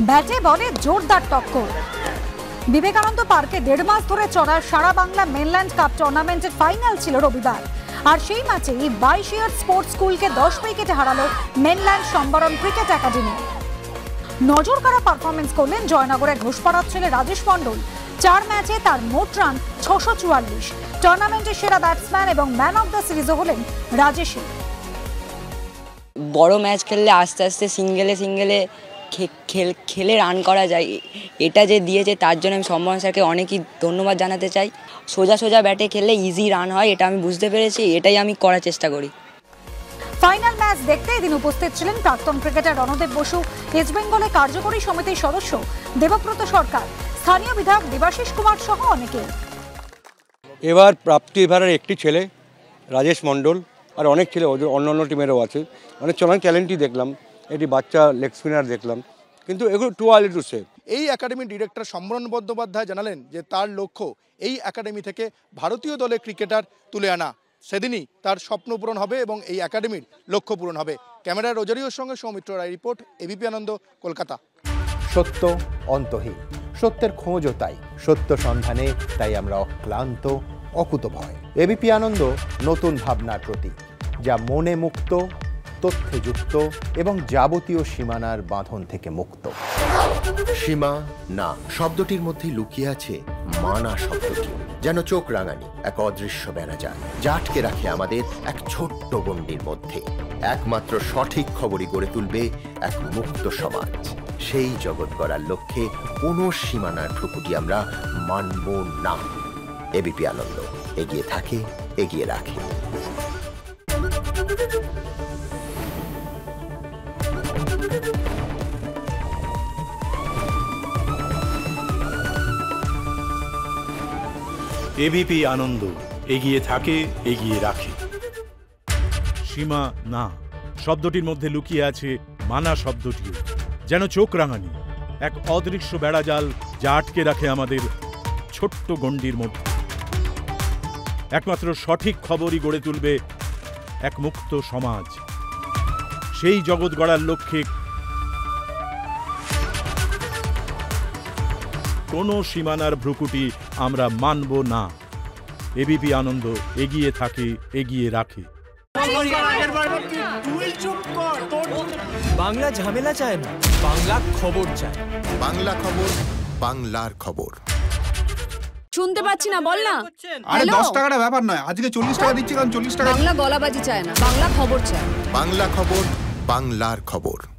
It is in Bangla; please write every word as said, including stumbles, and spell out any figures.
ব্যাটে বলে জোরদার টক্কর। বিবেকানন্দ পার্কে দেড় মাস ধরে চলা সারা বাংলা মেনল্যান্ড কাপ টুর্নামেন্টের ফাইনাল ছিল রবিবার। আর সেই ম্যাচে বাইশ ইয়ার স্পোর্টস স্কুলকে দশ উইকেটে হারালো মেনল্যান্ড সাম্বারান ক্রিকেট একাডেমি। নজর কাড়া পারফরমেন্স করলেন জয়নগরের ঘোষপাড়ার ছেলে রাজেশ মন্ডল। চার ম্যাচে তার মোট রান ছশো চুয়াল্লিশ। টুর্নামেন্টের সেরা ব্যাটসম্যান এবং ম্যান অফ দ্য সিরিজও হলেন রাজেশই। বড় ম্যাচ খেললে আস্তে আস্তে সিঙ্গেলে সিঙ্গেলে খেলে রান করা যায়, এটা যে দিয়েছে তার জন্য আমি সম্মান স্যারকে অনেকই ধন্যবাদ জানাতে চাই। সোজা সোজা ব্যাটে খেললে ইজি রান হয়, এটা আমি বুঝতে পেরেছি, এটাই আমি করার চেষ্টা করি। ফাইনাল ম্যাচ দেখতে এদিন উপস্থিত ছিলেন প্রাক্তন ক্রিকেটার রণদেব বসু, ইস্ট বেঙ্গলে কার্যকরী সমিতির সদস্য দেবব্রত সরকার, স্থানীয় বিধায়ক দেবাশিস কুমার সহ অনেকে। এবার প্রাপ্তি এবারের একটি ছেলে রাজেশ মন্ডল, আর অনেক ছেলে অন্য অন্য টিমেরও আছে। অনেক চলান ট্যালেন্টই দেখলাম, এটি বাচ্চা লেগ স্পিনার দেখলাম, কিন্তু এগুলো টু আর্লি টু সে। এই একাডেমির ডিরেক্টর সম্বরণ বন্দ্যোপাধ্যায় জানালেন যে তার লক্ষ্য এই একাডেমি থেকে ভারতীয় দলে ক্রিকেটার তুলে আনা। সেদিনই তার স্বপ্ন পূরণ হবে এবং এই একাডেমির লক্ষ্য পূরণ হবে। ক্যামেরায় রোজারিওর সঙ্গে সৌমিত্র রায় রিপোর্ট, এবিপি আনন্দ, কলকাতা। সত্য অন্তহীন, সত্যের খোঁজও তাই, সত্য সন্ধানে তাই আমরা অক্লান্ত, অকুতভয়। এবিপি আনন্দ নতুন ভাবনার প্রতীক, যা মনে মুক্ত, তথ্যে যুক্ত এবং যাবতীয় সীমানার বাঁধন থেকে মুক্ত। সীমা না শব্দটির মধ্যে লুকিয়ে আছে মানা শব্দটি, যেন চোখ রাঙানি এক অদৃশ্য বেড়াজাল, যা আটকে রাখে আমাদের এক ছোট্ট গণ্ডির মধ্যে। একমাত্র সঠিক খবরই গড়ে তুলবে এক মুক্ত সমাজ। সেই জগৎ গড়ার লক্ষ্যে কোনো সীমানার ঠুকুটি আমরা মানব না। এবিপি আনন্দ এগিয়ে থাকে, এগিয়ে রাখে। এবিপি আনন্দ এগিয়ে থাকে, এগিয়ে রাখে। সীমা না শব্দটির মধ্যে লুকিয়ে আছে মানা শব্দটিও, যেন চোখ রাঙানি এক অদৃশ্য বেড়াজাল, যা আটকে রাখে আমাদের ছোট্ট গণ্ডির মধ্যে। একমাত্র সঠিক খবরই গড়ে তুলবে এক মুক্ত সমাজ। সেই জগৎ গড়ার লক্ষ্যে কোনো সীমানার ভ্রুকুটি আমরা মানব না। এবিপি আনন্দ এগিয়ে থাকে, এগিয়ে রাখে। বাংলা ঝামেলা চায় না, বাংলা খবর চায়। বাংলা খবর, বাংলার খবর। শুনতে পাচ্ছি না, বল না। আরে দশ টাকাটা ব্যাপার নয়, আজকে চল্লিশ টাকা দিচ্ছি, কারণ চল্লিশ টাকা। বাংলা গলাবাজি চায় না, বাংলা খবর চায়। বাংলা খবর, বাংলার খবর।